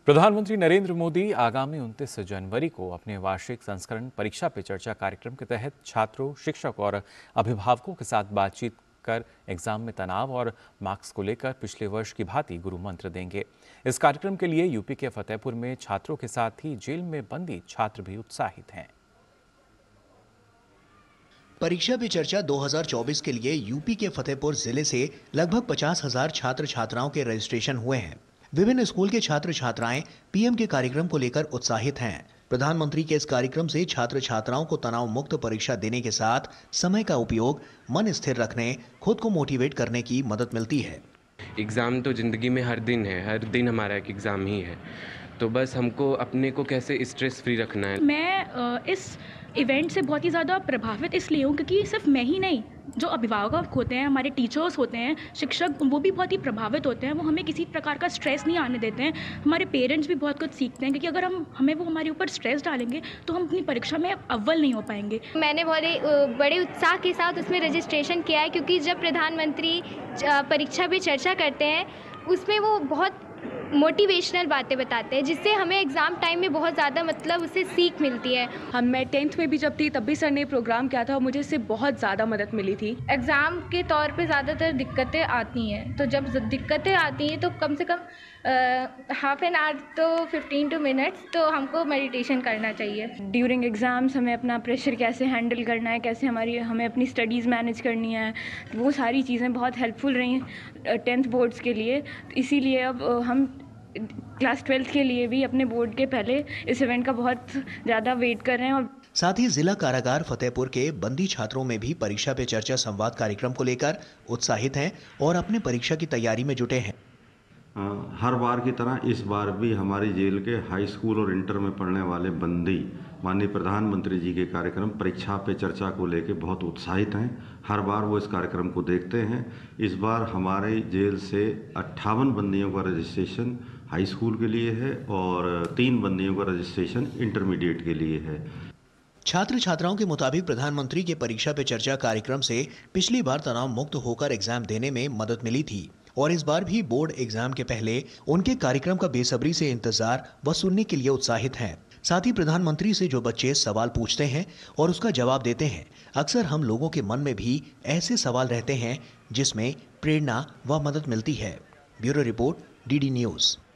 प्रधानमंत्री नरेंद्र मोदी आगामी 29 जनवरी को अपने वार्षिक संस्करण परीक्षा पे चर्चा कार्यक्रम के तहत छात्रों, शिक्षक और अभिभावकों के साथ बातचीत कर एग्जाम में तनाव और मार्क्स को लेकर पिछले वर्ष की भांति गुरु मंत्र देंगे। इस कार्यक्रम के लिए यूपी के फतेहपुर में छात्रों के साथ ही जेल में बंदी छात्र भी उत्साहित हैं। परीक्षा पे चर्चा 2024 के लिए यूपी के फतेहपुर जिले से लगभग 50,000 छात्र छात्राओं के रजिस्ट्रेशन हुए हैं। विभिन्न स्कूल के छात्र छात्राएं पीएम के कार्यक्रम को लेकर उत्साहित हैं। प्रधानमंत्री के इस कार्यक्रम से छात्र छात्राओं को तनाव मुक्त परीक्षा देने के साथ समय का उपयोग, मन स्थिर रखने, खुद को मोटिवेट करने की मदद मिलती है। एग्ज़ाम तो ज़िंदगी में हर दिन हमारा एक एग्ज़ाम ही है, तो बस हमको अपने को कैसे स्ट्रेस फ्री रखना है। मैं इस इवेंट से बहुत ही ज़्यादा प्रभावित इसलिए हूँ क्योंकि सिर्फ मैं ही नहीं, जो अभिभावक होते हैं, हमारे टीचर्स होते हैं, शिक्षक, वो भी बहुत ही प्रभावित होते हैं। वो हमें किसी प्रकार का स्ट्रेस नहीं आने देते हैं। हमारे पेरेंट्स भी बहुत कुछ सीखते हैं क्योंकि अगर हमें वो हमारे ऊपर स्ट्रेस डालेंगे तो हम अपनी परीक्षा में अव्वल नहीं हो पाएंगे। मैंने बहुत बड़े उत्साह के साथ उसमें रजिस्ट्रेशन किया है क्योंकि जब प्रधानमंत्री परीक्षा पे चर्चा करते हैं उसमें वो बहुत मोटिवेशनल बातें बताते हैं जिससे हमें एग्ज़ाम टाइम में बहुत ज़्यादा उससे सीख मिलती है। मैं 10th में भी जब थी तब भी सर ने प्रोग्राम किया था और मुझे इससे बहुत ज़्यादा मदद मिली थी। एग्ज़ाम के तौर पे ज़्यादातर दिक्कतें आती हैं, तो जब दिक्कतें आती हैं तो कम से कम हाफ एन आवर तो 15 to मिनट्स तो हमको मेडिटेशन करना चाहिए। ड्यूरिंग एग्ज़ाम्स हमें अपना प्रेशर कैसे हैंडल करना है, कैसे हमें अपनी स्टडीज़ मैनेज करनी है, वो सारी चीज़ें बहुत हेल्पफुल रही 10th बोर्ड्स के लिए। इसीलिए अब हम क्लास 12th के लिए भी अपने बोर्ड के पहले इस इवेंट का बहुत ज़्यादा वेट कर रहे हैं। और साथ ही जिला कारागार फतेहपुर के बंदी छात्रों में भी परीक्षा पे चर्चा संवाद कार्यक्रम को लेकर उत्साहित हैं और अपने परीक्षा की तैयारी में जुटे हैं। हर बार की तरह इस बार भी हमारी जेल के हाई स्कूल और इंटर में पढ़ने वाले बंदी माननीय प्रधानमंत्री जी के कार्यक्रम परीक्षा पे चर्चा को लेकर बहुत उत्साहित हैं। हर बार वो इस कार्यक्रम को देखते हैं। इस बार हमारे जेल से 58 बंदियों का रजिस्ट्रेशन हाई स्कूल के लिए है और 3 बंदियों का रजिस्ट्रेशन इंटरमीडिएट के लिए है। छात्र छात्राओं के मुताबिक प्रधानमंत्री के परीक्षा पे चर्चा कार्यक्रम से पिछली बार तनाव मुक्त होकर एग्जाम देने में मदद मिली थी और इस बार भी बोर्ड एग्जाम के पहले उनके कार्यक्रम का बेसब्री से इंतजार व सुनने के लिए उत्साहित हैं। साथ ही प्रधानमंत्री से जो बच्चे सवाल पूछते हैं और उसका जवाब देते हैं, अक्सर हम लोगों के मन में भी ऐसे सवाल रहते हैं जिसमें प्रेरणा व मदद मिलती है। Bureau report, DD news.